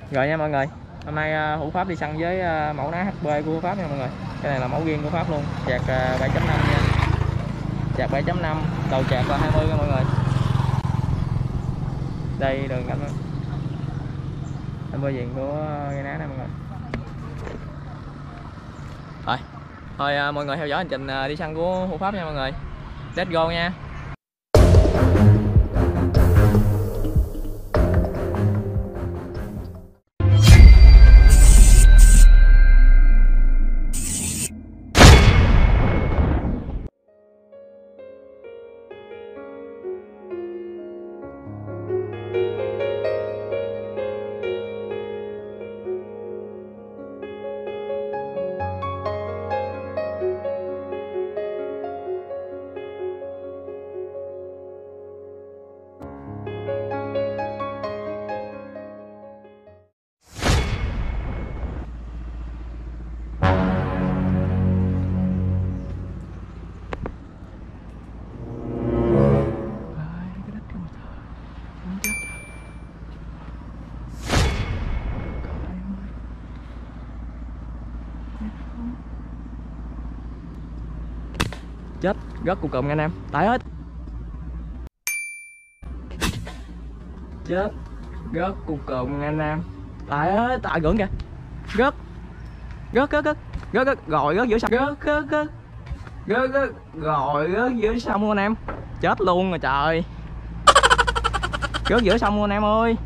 Rồi nha mọi người, hôm nay Hữu Pháp đi săn với mẫu ná HB của Hữu Pháp nha mọi người. Cái này là mẫu riêng của Pháp luôn, chạc 7.5 nha. Chạc 7.5, đầu chạc là 20 nha mọi người. Đây đường cảnh 20 viền của cây ná này mọi người. Thôi mọi người theo dõi hành trình đi săn của Hữu Pháp nha mọi người. Let's go nha. Chết, rớt cục cụm nha anh em, tải hết. Chết, rớt cục cụm nha anh em, tải hết, tải gửng kìa. Rớt rồi, rớt giữa sông, rồi rớt giữa sông luôn anh em. Chết luôn rồi trời. Rớt giữa sông luôn anh em ơi.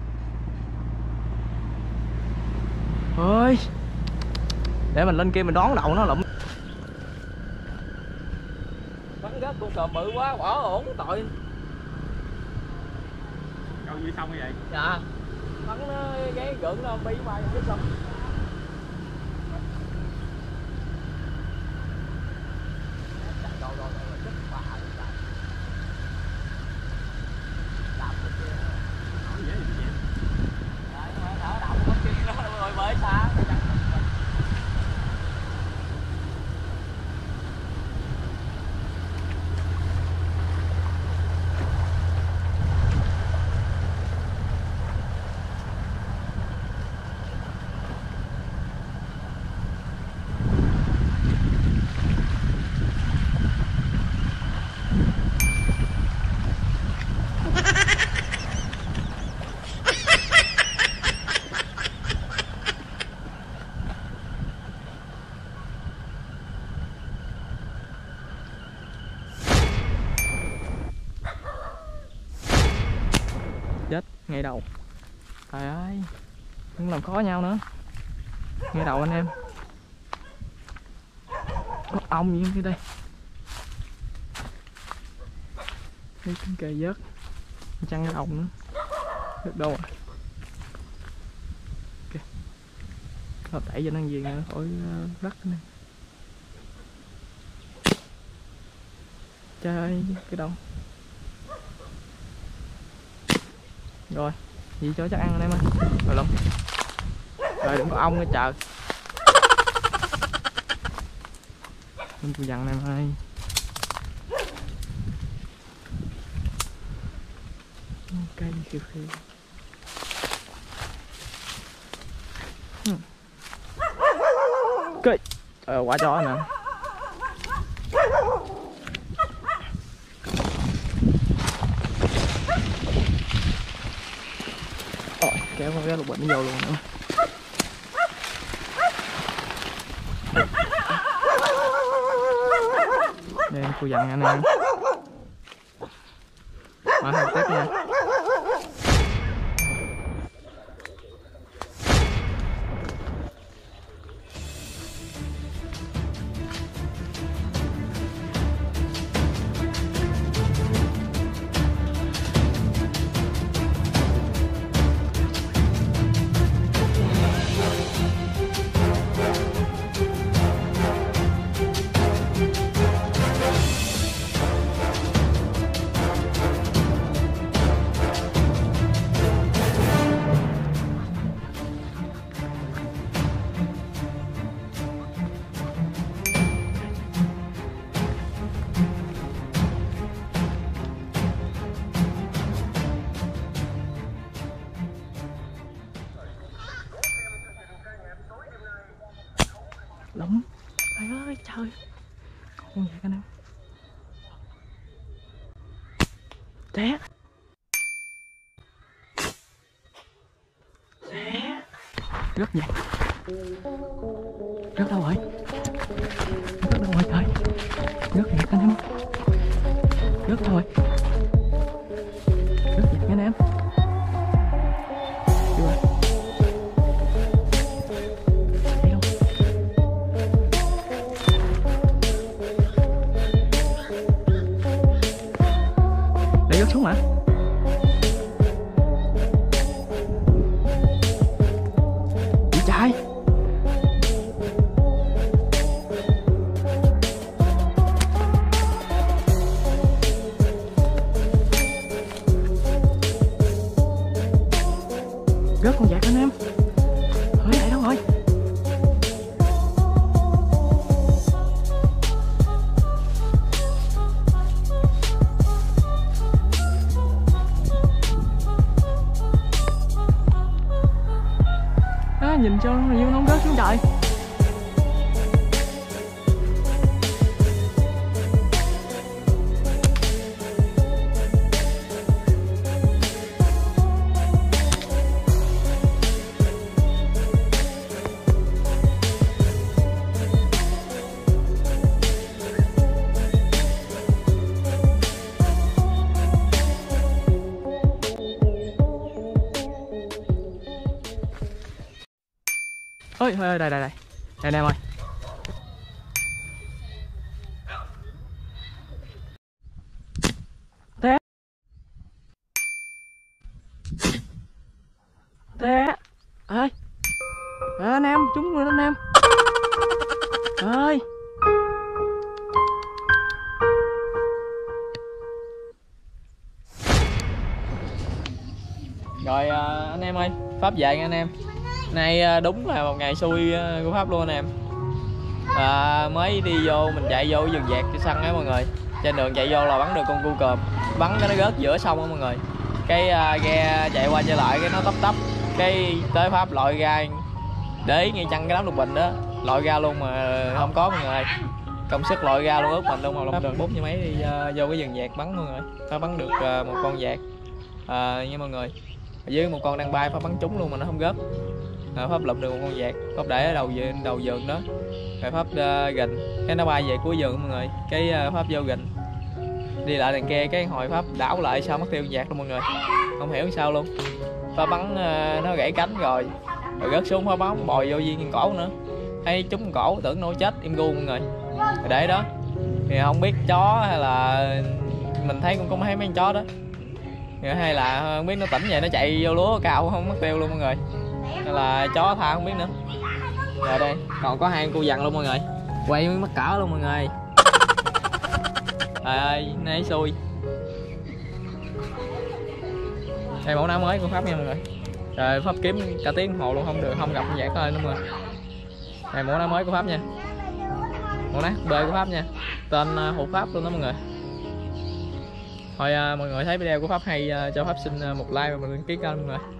Ơi, để mình lên kia mình đón đậu nó lụm. Bắn rớt con cọp bự quá, bỏ ổn tội. Câu dưới sông như vậy? Dạ, bắn nó gáy gượng nó bi bay dưới sông. Chết ngay đầu. Trời ơi, đừng làm khó nhau nữa. Ngay đầu anh em. Có ong gì đây. Thấy con cây vớt chăn cái ong nữa. Được đâu rồi. Ok, hợp đẩy cho nó gì nữa khỏi rắc này. Trời ơi, cái đâu. Rồi, gì cho chắc ăn anh em ơi. Rồi lắm. Rồi đừng có ong nữa trời. Mình tôi dặn em ơi. Cây kêu kêu. Cây. Trời ơi, quả chó nè. Kéo con cái lục bệnh nó vô luôn nữa. Đây cô dặn anh em. Mở hai tiếp nha. lủng. Trời ơi trời, con vậy anh em. Té rớt vậy, rớt đâu rồi, rớt đâu rồi trời, rớt vậy anh em, rớt đâu rồi, rớt vậy anh em. Chưa đi đâu, để rớt xuống hả? Chị trai rớt con vẹt anh em, hơi lại đâu rồi? À, nhìn cho nhiều nó rớt xuống trời. Ôi ơi, đây đây đây anh em ơi, té té ơi anh em, chúng rồi anh em ơi. Rồi anh em ơi, Pháp về nha anh em. Nay đúng là một ngày xui của Pháp luôn anh em. Mới đi vô, mình chạy vô rừng vẹt cho săn á mọi người. Trên đường chạy vô là bắn được con cu cọp, bắn cái nó rớt giữa sông á mọi người. Cái ghe chạy qua chạy lại cái nó tấp cái tới Pháp lội ra để ý ngay chân cái đám lục bình đó, lội ra luôn mà không có mọi người. Công sức lội ra luôn, ướt mình luôn, mà được 4 mấy đi vô cái rừng vẹt bắn mọi người. Nó bắn được một con vẹt nha mọi người, với một con đang bay Pháp bắn trúng luôn mà nó không rớt. Pháp lụm được một con vẹt, Pháp để ở đầu vườn đó, rồi Pháp gình cái nó bay về cuối vườn mọi người. Cái Pháp vô gình đi lại đằng kia, cái hồi Pháp đảo lại sao mất tiêu con vẹt luôn mọi người, không hiểu sao luôn. Pháp bắn nó gãy cánh rồi rớt xuống, Pháp bắn bòi vô viên cổ nữa, hay trúng cổ tưởng nó chết im gu mọi người. Rồi để đó thì không biết chó hay là mình thấy cũng có mấy con chó đó, hay là không biết nó tỉnh vậy nó chạy vô lúa cao không mất tiêu luôn mọi người, hay là chó tha không biết nữa. Rồi đây còn có 2 con cu vằn luôn mọi người, quay mới mắc cỡ luôn mọi người. Trời ơi nấy xui. Đây mẫu ná mới của Pháp nha mọi người. Rồi Pháp kiếm cả tiếng đồng hồ luôn không được, không gặp con vẹt thôi nữa mọi người. Này mẫu ná mới của Pháp nha, mẫu ná bê của Pháp nha, tên hộp Pháp luôn đó mọi người. Thôi mọi người thấy video của Pháp hay cho Pháp xin một like và một đăng ký kênh mọi người.